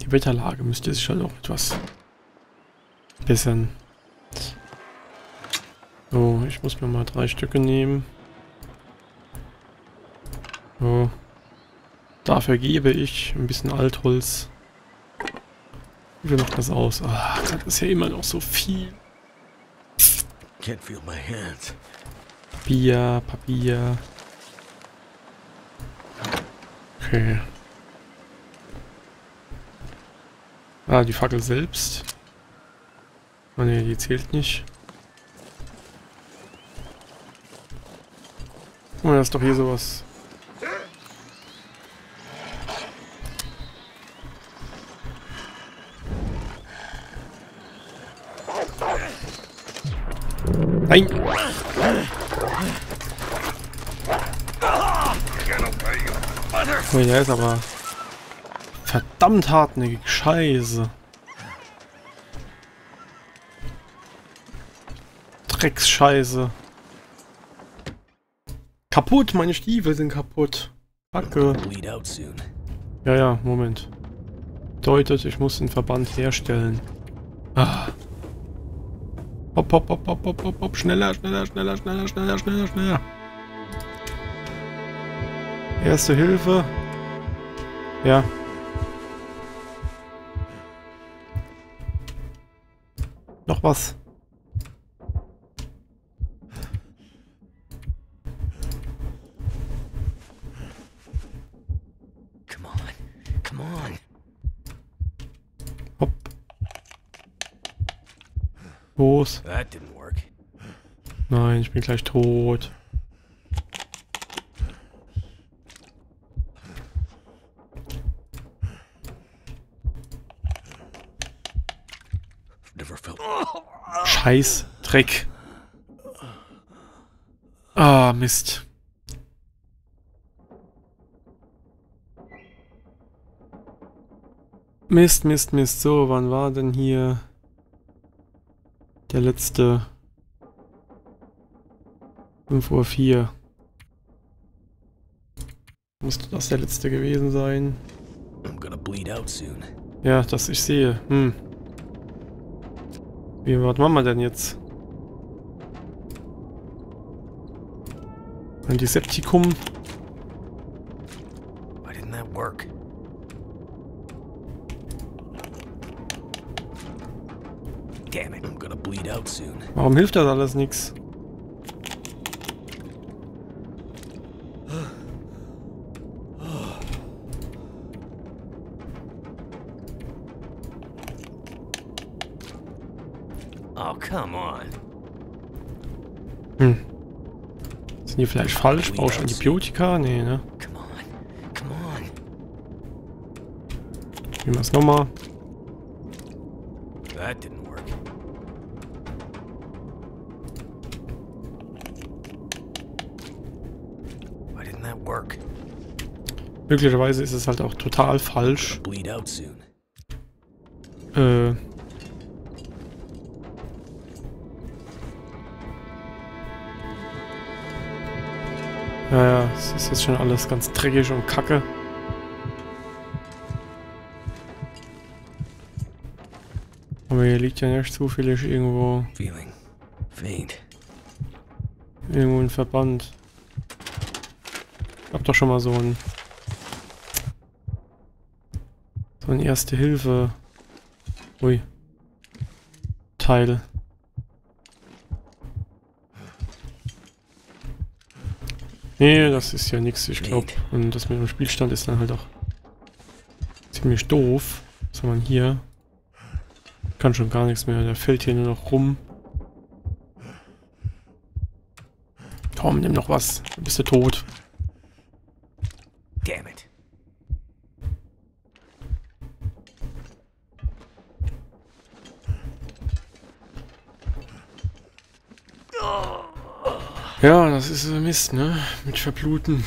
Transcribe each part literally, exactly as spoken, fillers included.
Die Wetterlage müsste sich halt auch etwas bessern. So, ich muss mir mal drei Stücke nehmen. So. Dafür gebe ich ein bisschen Altholz. Wie viel macht das aus? Ah, das ist ja immer noch so viel. Can't feel my hands. Papier, Papier. Okay. Ah, die Fackel selbst. Ah ne, die zählt nicht. Oh, da ist doch hier sowas. Nein! Oh, der ist aber verdammt hartnäckig. Scheiße. Drecksscheiße. Kaputt, meine Stiefel sind kaputt. Kacke. Ja, ja, Moment. Bedeutet, ich muss den Verband herstellen. Ah. Hopp, hopp, hopp, hopp, hopp, hopp, hopp. Schneller, schneller, schneller, schneller, schneller, schneller, schneller. Erste Hilfe. Ja. Noch was. Come on. Come on. Hopp. Los. That didn't work. Nein, ich bin gleich tot. Never felt. Scheiß Dreck. Ah, Mist. Mist, Mist, Mist. So, wann war denn hier der letzte? fünf Uhr vier. Müsste das der letzte gewesen sein? I'm gonna bleed out soon. Ja, das ich sehe. Hm. Wie, was machen wir denn jetzt? Antiseptikum. Why didn't that work? Damn it, I'm gonna bleed out soon. Warum hilft das alles nichts? Oh, come on. Hm. Sind die vielleicht falsch? Brauche ich Antibiotika? Nee, ne? Come on. Come on. Nehmen wir es nochmal. That didn't work. Why didn't that work? Möglicherweise ist es halt auch total falsch. Bleed out soon. Äh. Ja, ja, es ist jetzt schon alles ganz dreckig und kacke. Aber hier liegt ja nicht zufällig irgendwo, Feeling faint. irgendwo ein Verband. Ich hab doch schon mal so ein so ein Erste Hilfe. Ui. Teil. Nee, das ist ja nichts, ich glaube. Und das mit dem Spielstand ist dann halt auch ziemlich doof. Was haben wir denn hier? Kann schon gar nichts mehr, der fällt hier nur noch rum. Komm, nimm noch was, dann bist du tot. Damn it. Ja, das ist äh, Mist, ne? Mit Verbluten.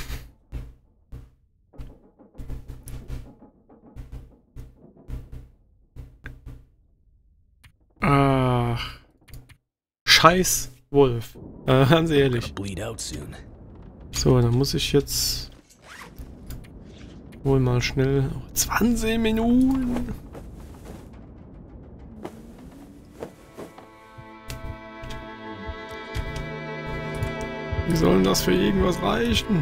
Ach. Scheiß Wolf. Äh, ganz ehrlich. Bleed out soon. So, dann muss ich jetzt wohl mal schnell... zwanzig Minuten! Wie soll denn das für irgendwas reichen?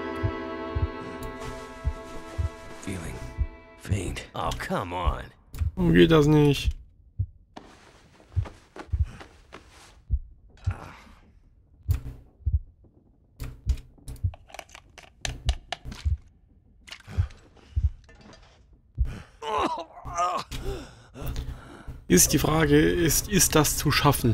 Feeling faint. Oh, come on. Warum geht das nicht? Ist die Frage, ist, ist das zu schaffen?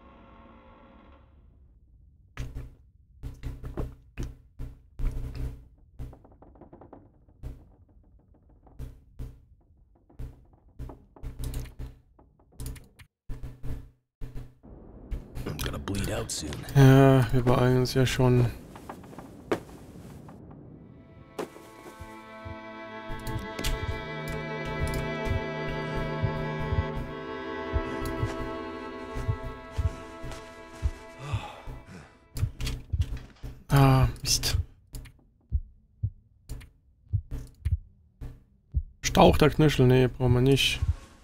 I'm gonna bleed out soon. Ja, wir beeilen uns ja schon. Ah, Mist. Stauch der Knöchel, nee, brauchen wir nicht.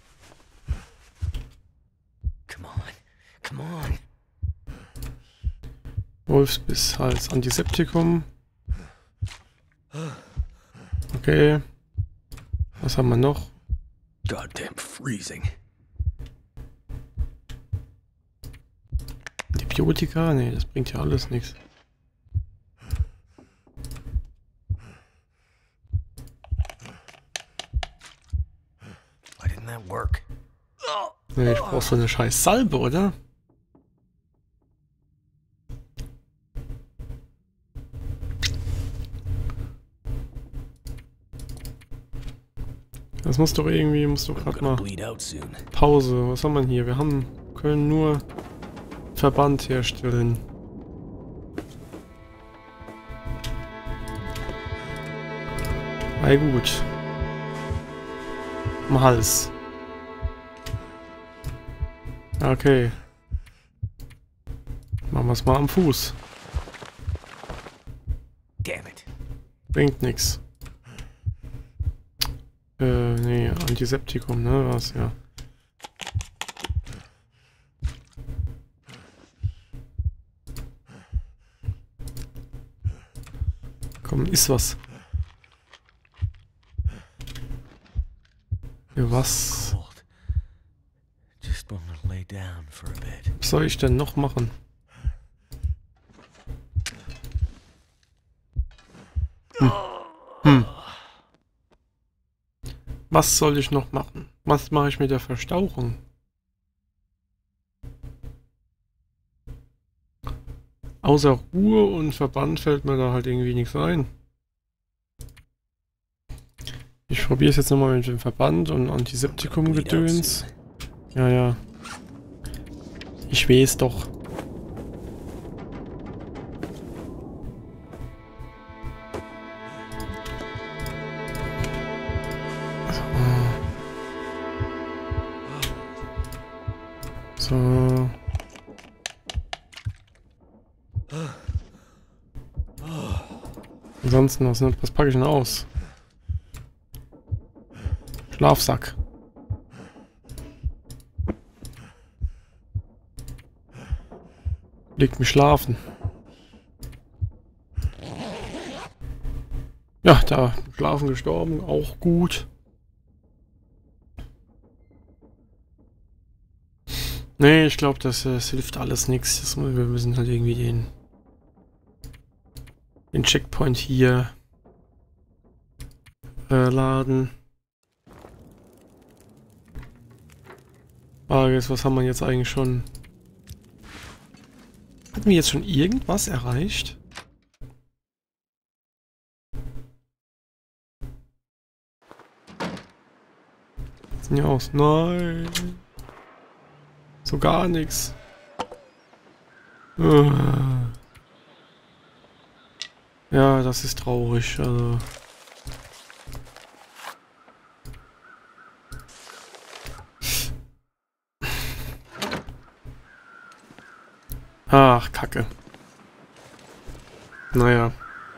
Come on. Come on. Wolfsbiss als Antiseptikum. Okay. Was haben wir noch? Goddamn freezing. Antibiotika? Nee, das bringt ja alles nichts. Why didn't that work? Nee, ich brauch so eine scheiß Salbe, oder? Das muss doch irgendwie, muss doch gerade mal... Pause, was haben wir hier? Wir haben, können nur Verband herstellen. Na gut. Am Hals. Okay. Machen wir es mal am Fuß. Damn it. Bringt nix. Äh, nee, Antiseptikum, ne? Was, ja. Komm, iss was. Ja, was? Was soll ich denn noch machen? Hm. Hm. Was soll ich noch machen? Was mache ich mit der Verstauchung? Außer Ruhe und Verband fällt mir da halt irgendwie nichts ein. Ich probiere es jetzt nochmal mit dem Verband und Antiseptikum-Gedöns. Ja, ja. Ich weiß doch. So. Ansonsten, was, was packe ich denn aus? Schlafsack. Legt mich schlafen. Ja, da schlafen gestorben, auch gut. Nee, ich glaube, das, das hilft alles nichts. Wir müssen halt irgendwie den, den Checkpoint hier äh, laden. Frage ist, was haben wir jetzt eigentlich schon? Hatten wir jetzt schon irgendwas erreicht? Sieht ja aus. Nein. So gar nichts. Ja, das ist traurig. Also. Ach, Kacke. Naja.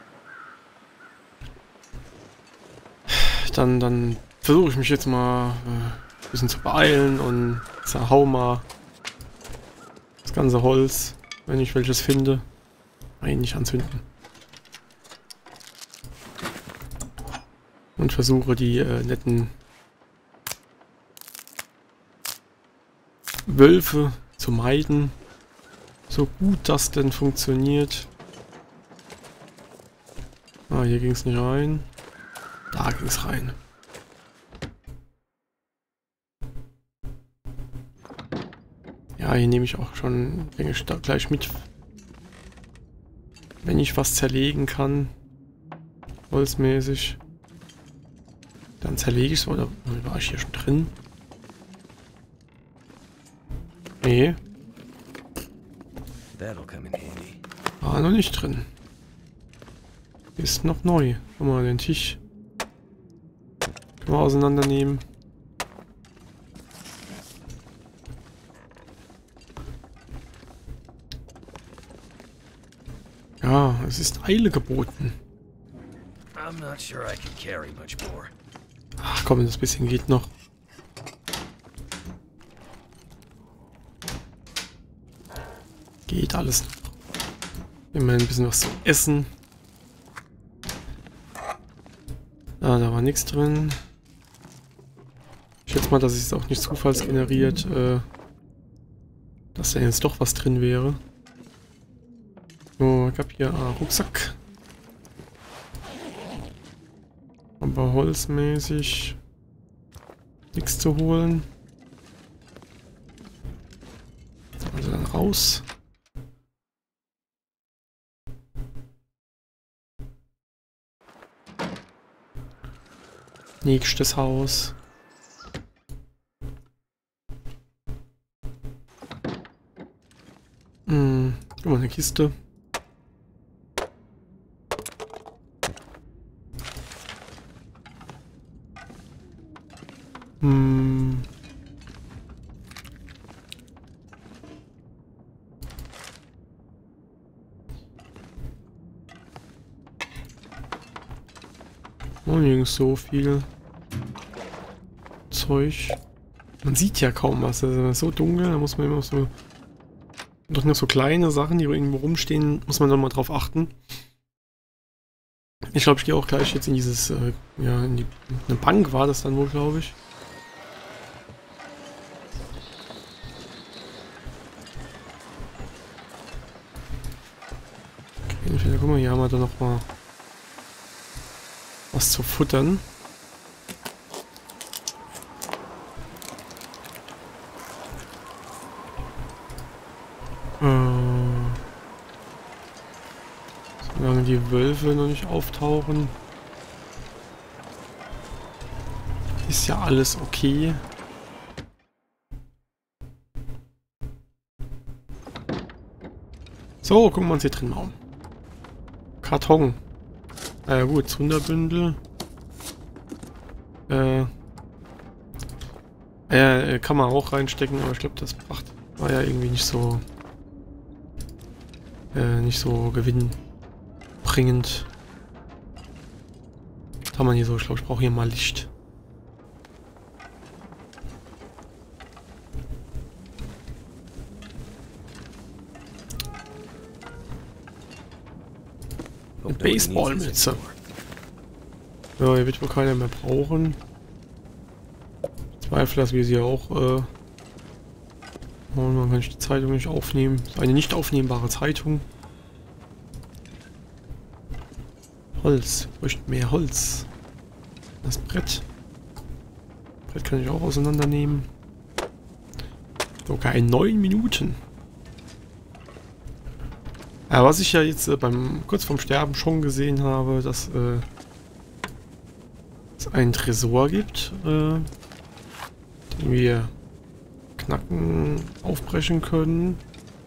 Dann, dann versuche ich mich jetzt mal äh, ein bisschen zu beeilen und zerhau mal das ganze Holz, wenn ich welches finde. Nein, nicht anzünden. Und versuche die äh, netten Wölfe zu meiden. So gut das denn funktioniert. Ah, hier ging es nicht rein. Da ging es rein. Ja, hier nehme ich auch schon, denke ich, da gleich mit. Wenn ich was zerlegen kann. Holzmäßig. Dann zerlege ich es, oder war ich hier schon drin? Nee. War noch nicht drin. Ist noch neu. Guck mal, den Tisch. Können wir auseinandernehmen. Ja, es ist Eile geboten. Ach komm, das bisschen geht noch. Geht alles noch. Immer ein bisschen was zu essen. Ah, da war nichts drin. Ich schätze mal, dass es auch nicht zufallsgeneriert, äh, dass da jetzt doch was drin wäre. So, ich hab hier einen Rucksack. Aber holzmäßig nichts zu holen. Also dann raus. Nächstes Haus. Hm, guck mal, eine Kiste. Hm. Oh, nirgends so viel Zeug. Man sieht ja kaum was. Also so dunkel, da muss man immer so. Doch noch so kleine Sachen, die irgendwo rumstehen, muss man dann mal drauf achten. Ich glaube, ich gehe auch gleich jetzt in dieses, äh, ja, in die, eine Bank war das dann wohl, glaube ich. Okay, entweder, guck mal, hier haben wir dann noch mal was zu futtern. Solange die Wölfe noch nicht auftauchen, ist ja alles okay. So, gucken wir uns hier drin um. Karton. Na ja gut, Zunderbündel. Äh, äh, kann man auch reinstecken, aber ich glaube, das macht, war ja irgendwie nicht so äh, nicht so gewinnbringend. Was haben wir hier so? Ich glaube, ich brauche hier mal Licht. Eine Baseballmütze. Ja, hier wird wohl keiner mehr brauchen. Ich zweifle, dass wir sie auch äh, und man kann die Zeitung nicht aufnehmen. Das ist eine nicht aufnehmbare Zeitung. Holz. Wir bräuchten mehr Holz. Das Brett. Brett kann ich auch auseinandernehmen. Sogar in neun Minuten. Ja, was ich ja jetzt äh, beim kurz vorm Sterben schon gesehen habe, dass äh, es einen Tresor gibt, äh, den wir knacken, aufbrechen können.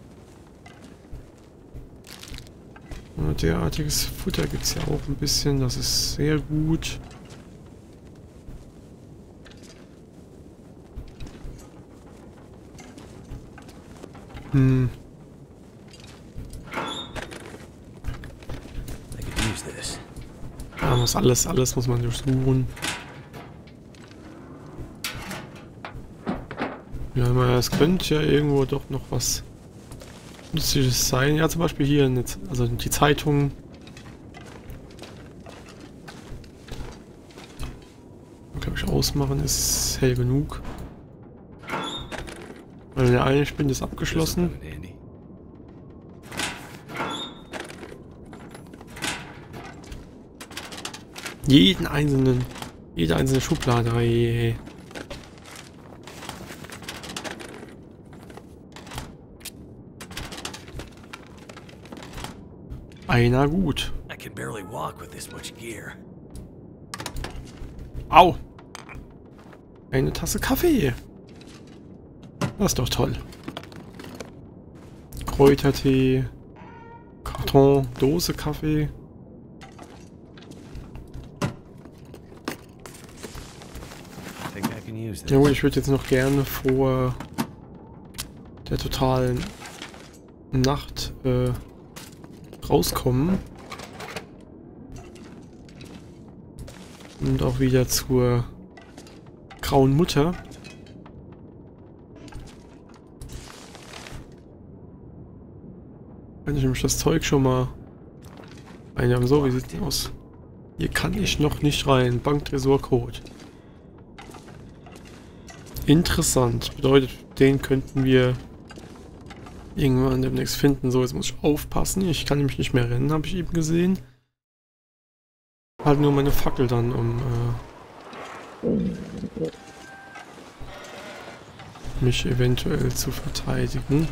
Und derartiges Futter gibt es ja auch ein bisschen, das ist sehr gut. Hm. Ja, muss alles, alles muss man durchsuchen. Ja, es könnte ja irgendwo doch noch was Müsste es sein? Ja, zum Beispiel hier, eine, also die Zeitung. Glaube ich ausmachen, ist hell genug. Weil der eine Spind ist abgeschlossen. Jeden einzelnen, jede einzelne Schublade. Hey. Einer gut. I can barely walk with this much gear. Au! Eine Tasse Kaffee. Das ist doch toll. Kräutertee, Karton, Dose Kaffee. Ja gut, ich würde jetzt noch gerne vor der totalen Nacht äh, rauskommen. Und auch wieder zur Grauen Mutter. Kann ich nämlich das Zeug schon mal einhaben. So, wie sieht's denn aus? Hier kann ich noch nicht rein. Banktresor-Code. Interessant. Bedeutet, den könnten wir irgendwann demnächst finden. So, jetzt muss ich aufpassen. Ich kann nämlich nicht mehr rennen, habe ich eben gesehen. Halt nur meine Fackel dann, um äh, mich eventuell zu verteidigen.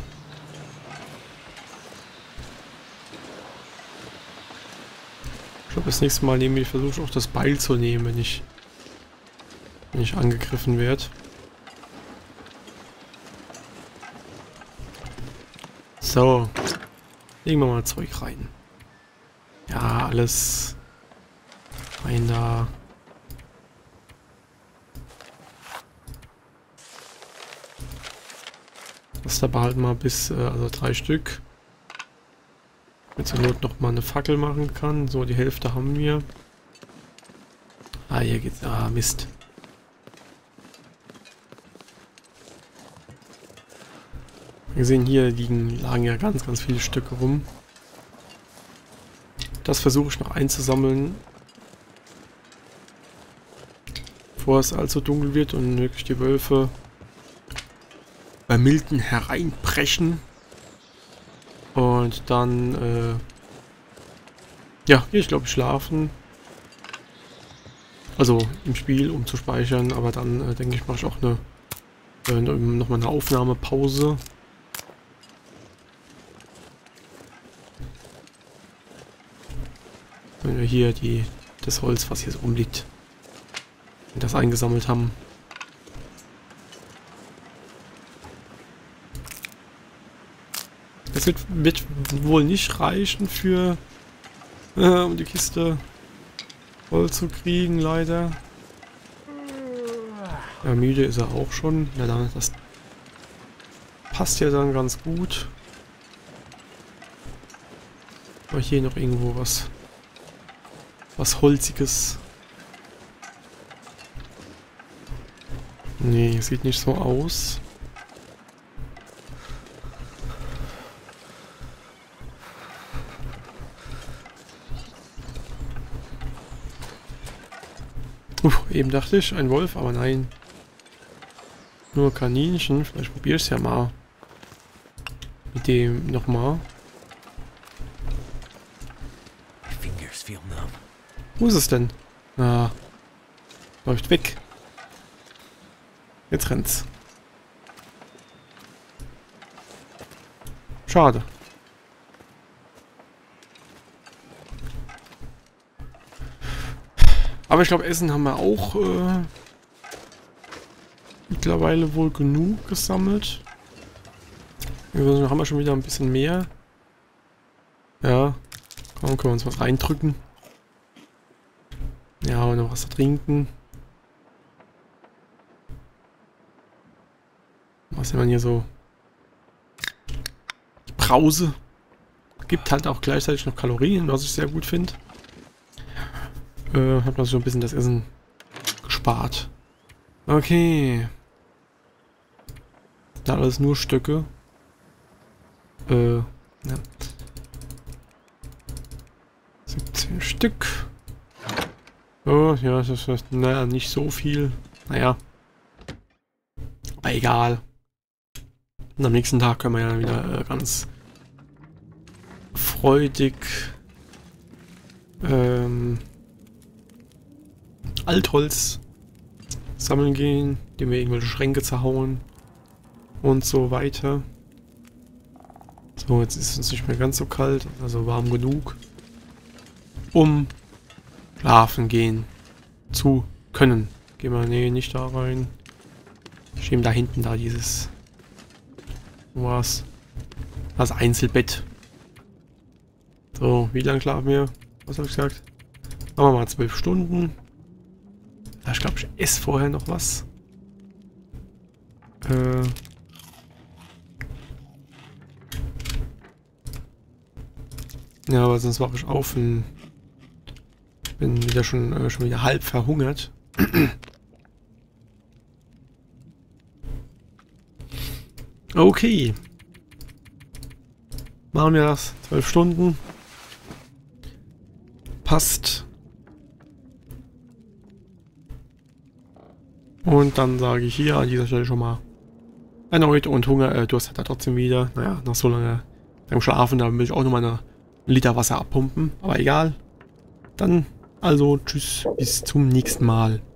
Ich glaube, das nächste Mal nehme ich, versuche ich auch das Beil zu nehmen, wenn ich, wenn ich angegriffen werde. So. Legen wir mal Zeug rein. Ja, alles rein da. Das da behalten wir bis, äh, also drei Stück. Mit zur Not noch mal eine Fackel machen kann. So, die Hälfte haben wir. Ah, hier geht's. Ah, Mist. Wir sehen, hier liegen, lagen ja ganz, ganz viele Stücke rum. Das versuche ich noch einzusammeln, bevor es allzu dunkel wird und wirklich die Wölfe bei Milton hereinbrechen. Und dann, äh, ja, gehe ich glaube ich schlafen. Also im Spiel, um zu speichern, aber dann äh, denke ich, mache ich auch eine, äh, noch mal eine Aufnahmepause. Wenn wir hier die, das Holz, was hier so rumliegt, das eingesammelt haben. Das wird, wird wohl nicht reichen für, äh, um die Kiste voll zu kriegen, leider. Ja, müde ist er auch schon. Ja, dann, das passt ja dann ganz gut. Aber hier noch irgendwo was, was Holziges. Nee, sieht nicht so aus. Uff, eben dachte ich, ein Wolf, aber nein. Nur Kaninchen. Vielleicht probiere ich es ja mal. Mit dem nochmal. Wo ist es denn? Ah, läuft weg. Jetzt rennt's. Schade. Aber ich glaube, Essen haben wir auch äh, mittlerweile wohl genug gesammelt. Also haben wir schon wieder ein bisschen mehr. Ja, komm, können wir uns was reindrücken. Ja, und noch was trinken. Was sieht man hier so? Brause. Gibt halt auch gleichzeitig noch Kalorien, was ich sehr gut finde. Äh, hat man so ein bisschen das Essen gespart. Okay. Da alles nur Stöcke. Äh. Ja. siebzehn Stück. Oh, ja, das ist naja, nicht so viel. Naja. Aber egal. Und am nächsten Tag können wir ja wieder äh, ganz freudig ähm, Altholz sammeln gehen, indem wir irgendwelche Schränke zerhauen und so weiter. So, jetzt ist es nicht mehr ganz so kalt, also warm genug, um schlafen gehen zu können. Gehen wir, nee, nicht da rein. Schieben da hinten da dieses was? Das Einzelbett. So, wie lange schlafen wir? Was habe ich gesagt? Machen wir mal zwölf Stunden. Ich glaube, ich esse vorher noch was. Äh. Ja, aber sonst wache ich auf und bin wieder schon, äh, schon wieder halb verhungert. Okay. Machen wir das. zwölf Stunden. Passt. Und dann sage ich hier an dieser Stelle schon mal erneut und Hunger, äh, Durst hat er trotzdem wieder. Naja, nach so lange beim Schlafen, da will ich auch nochmal eine Liter Wasser abpumpen. Aber egal. Dann also tschüss, bis zum nächsten Mal.